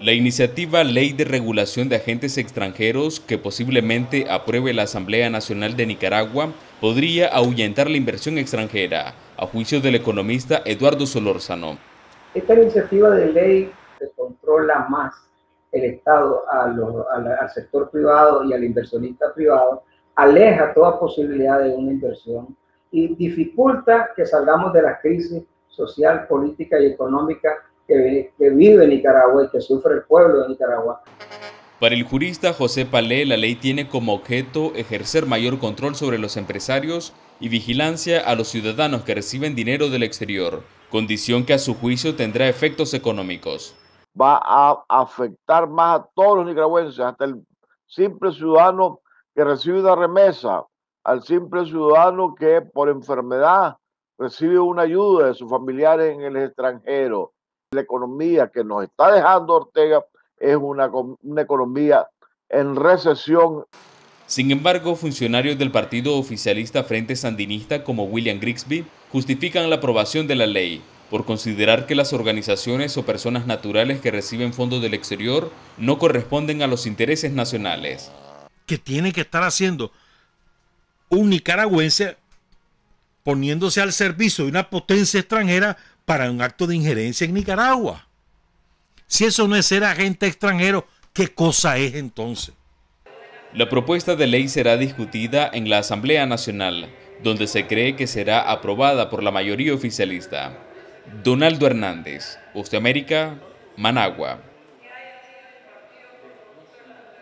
La iniciativa Ley de Regulación de Agentes Extranjeros que posiblemente apruebe la Asamblea Nacional de Nicaragua podría ahuyentar la inversión extranjera, a juicio del economista Eduardo Solórzano. Esta iniciativa de ley que controla más el Estado al sector privado y al inversionista privado, aleja toda posibilidad de una inversión y dificulta que salgamos de la crisis social, política y económica que vive Nicaragua y que sufre el pueblo de Nicaragua. Para el jurista José Palé, la ley tiene como objeto ejercer mayor control sobre los empresarios y vigilancia a los ciudadanos que reciben dinero del exterior, condición que a su juicio tendrá efectos económicos. Va a afectar más a todos los nicaragüenses, hasta el simple ciudadano que recibe una remesa, al simple ciudadano que por enfermedad recibe una ayuda de sus familiares en el extranjero. La economía que nos está dejando Ortega es una economía en recesión. Sin embargo, funcionarios del partido oficialista Frente Sandinista como William Grigsby justifican la aprobación de la ley por considerar que las organizaciones o personas naturales que reciben fondos del exterior no corresponden a los intereses nacionales. ¿Qué tiene que estar haciendo un nicaragüense poniéndose al servicio de una potencia extranjera para un acto de injerencia en Nicaragua? Si eso no es ser agente extranjero, ¿qué cosa es entonces? La propuesta de ley será discutida en la Asamblea Nacional, donde se cree que será aprobada por la mayoría oficialista. Donaldo Hernández, Voz de América, Managua.